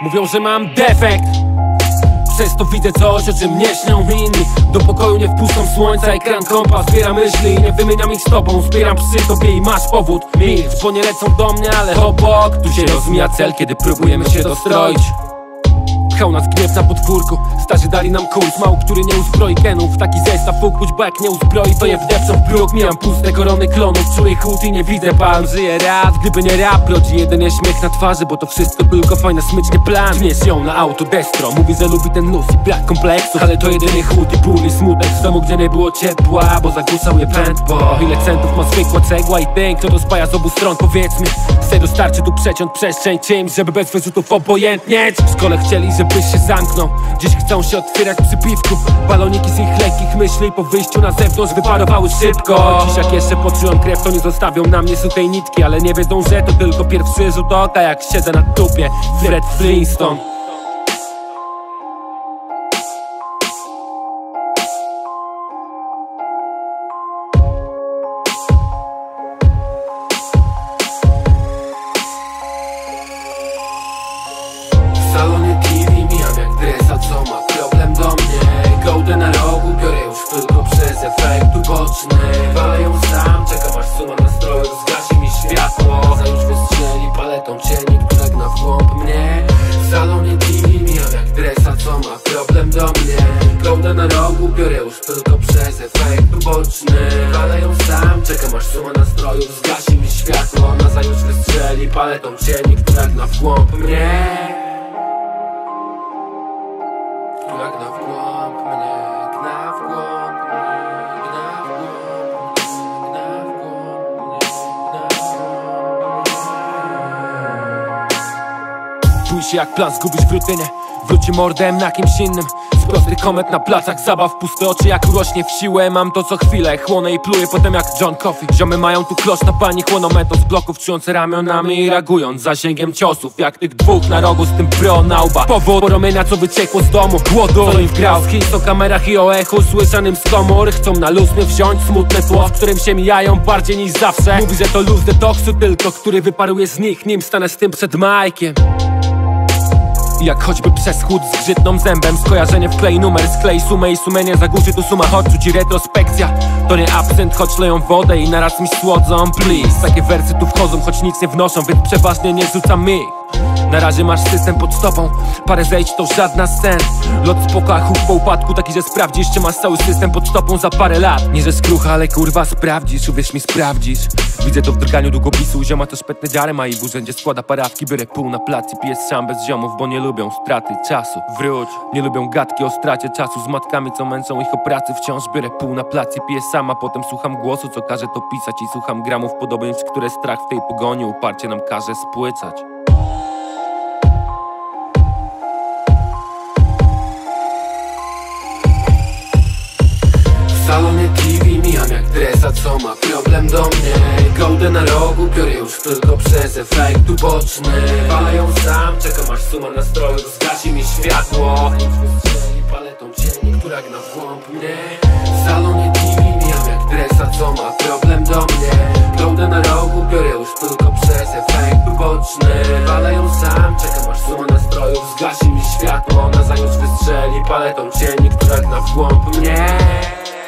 Mówią, że mam defekt, przez to widzę coś, o czym nie śnią inni. Do pokoju nie wpuszczam słońca, ekran kompa zbiera myśli, nie wymieniam ich z tobą. Zbieram przy tobie i masz powód milcz, bo nie lecą do mnie, ale obok. Tu się rozmija cel, kiedy próbujemy się dostroić. Pchał nas gniew na podwórku, starzy dali nam kurs. Mało który nie uzbroi genów, taki zestaw ukuć, bo jak nie uzbroi, to je wdepczą w próg. Mijam puste korony klonów, czuję chłód i nie widzę palm. Żyję rap, gdyby nie rap, rodzi jedynie śmiech na twarzy, bo to wszystko tylko fajny smyczny plan. Wnieś ją na autodestro, mówi, że lubi ten luz i brak kompleksu, ale to jedynie chłód i ból i smutek w domu, gdzie nie było ciepła, bo zagłuszał je pętło. Ile centów ma zwykła cegła i ten, kto to spaja z obu stron, powiedz mi. Serio starczy tu przeciąć przestrzeń czymś, żeby bez wyrzutów obojętnieć. W szkole chcieli, żebyś się zamknął, dziś chcą się otwierać przy piwku. Baloniki z ich lekkich myśli po wyjściu na zewnątrz wyparowały szybko. Dziś jak jeszcze poczują krew, to nie zostawią na mnie suchej nitki, ale nie wiedzą, że to tylko pierwszy rzut oka, jak siedzę na dupie Fred Flintstone. W salonie TV mijam jak dresa, co ma problem do mnie. Kołdę na rogu biorę już tylko przez efekt uboczny. Walę ją sam, czekam aż suma nastroju zgasi mi światło. Zajutrz wystrzeli paletą cieni, która gna w głąb mnie. W salonie TV mijam jak dresa, co ma problem do mnie. Kołdę na rogu biorę już tylko przez efekt uboczny. Walę ją sam, czekam aż suma nastroju zgasi mi światło. Nazajutrz wystrzeli paletą cieni, która gna w głąb mnie. Gna w głąb mnie, gna w głąb mnie, gna w głąb mnie, gna w głąb mnie. Czuj się jak plan zgubić w rutynie, wróci mordem na kimś innym. Z prostych komet na placach zabaw, puste oczy jak rośnie w siłę. Mam to co chwilę, chłonę i pluję potem jak John Coffey. Ziomy mają tu klosz na pani, chłoną meto z bloków, czujące ramionami i reagując zasięgiem ciosów. Jak tych dwóch na rogu z tym pro na łba. Powód poromienia, co wyciekło z domu, głodu, co im wgrał. Hit o kamerach i o echu słyszanym z komór. Chcą na luz mnie wziąć, smutne tło, w którym się mijają bardziej niż zawsze. Mówi, że to luz detoksu tylko, który wyparuje z nich, nim stanę z tym przed Majkiem. Jak choćby przez chód z zgrzytną zębem. Skojarzenie wklei numer, sklei sumę i sumienie zagłuszy tu suma, choć czuć retrospekcja. To nie absent, choć leją wodę i naraz mi słodzą. Please, takie wersy tu wchodzą, choć nic nie wnoszą, więc przeważnie nie rzucam mi. Na razie masz system pod stopą, parę zejść to żadna scen. Lot spoko, a huk po upadku taki, że sprawdzisz, czy masz cały system pod stopą za parę lat. Nie że skrucha, ale kurwa sprawdzisz, uwierz mi sprawdzisz. Widzę to w drganiu długopisu, zioma to szpetne dziary ma i w urzędzie składa parawki. Biorę pół na plac i piję sam bez ziomów, bo nie lubią straty czasu. Wróć, nie lubią gadki o stracie czasu z matkami, co męczą ich o pracy wciąż. Biorę pół na plac i piję sama, potem słucham głosu, co każe to pisać. I słucham gramów podobieństw, które strach w tej pogoni uparcie nam każe spłycać. W salonie TV mijam jak dresa, co ma problem do mnie. Kołdę na rogu biorę już tylko przez efekt uboczny. Walę ją sam, czekam aż suma nastroju zgasi mi światło. Zanim wystrzeli paletą cieni, która gna w głąb mnie. W salonie TV mijam jak dresa, co ma problem do mnie. Kołdę na rogu biorę już tylko przez efekt uboczny. Walę ją sam, czekam aż suma nastroju zgasi mi światło. Nazajutrz wystrzeli paletą cieni, która gna w głąb mnie.